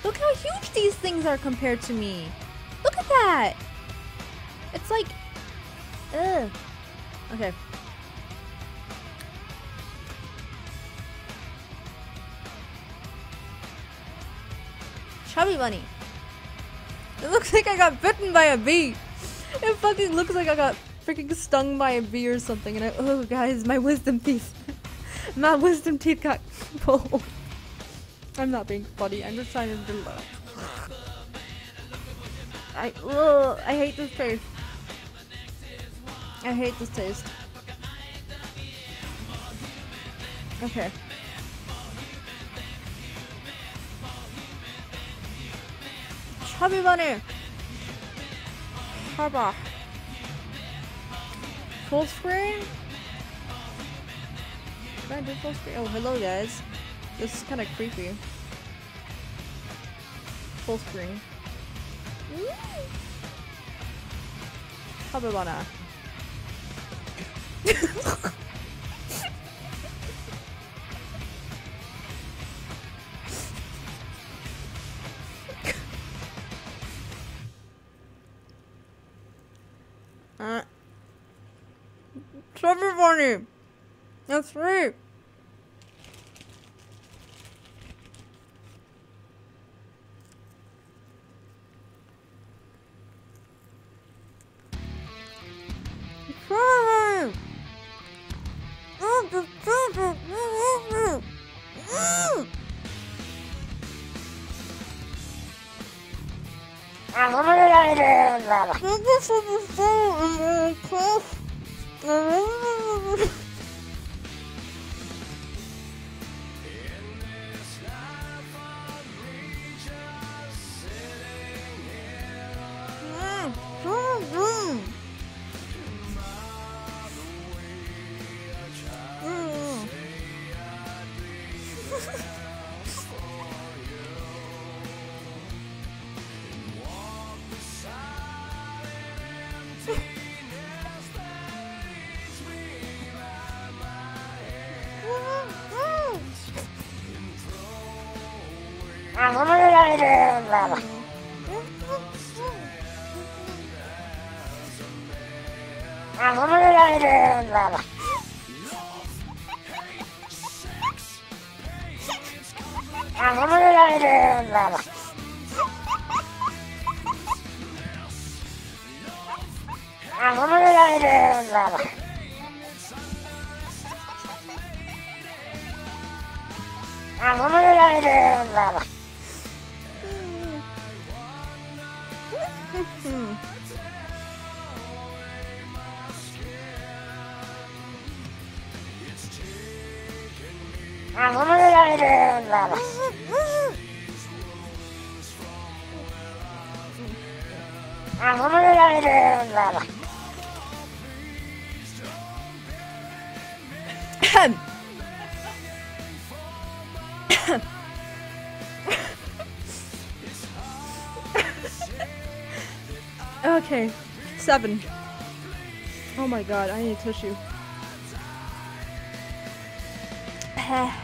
Look how huge these things are compared to me. Look at that. It's like, ugh. Okay. Chubby bunny. It looks like I got bitten by a bee. It fucking looks like I got freaking stung by a bee or something. And oh guys, my wisdom teeth. My wisdom teeth got pulled. I'm not being funny. I'm just trying to do that. I hate this taste. I hate this taste. Okay. Chubby bunny. Harbach. Full screen? Can I do full screen? Oh, hello guys. This is kind of creepy. Full screen. Chubby bunny. Chubby bunny. That's right. Okay, 7. Oh my god, I need tissue.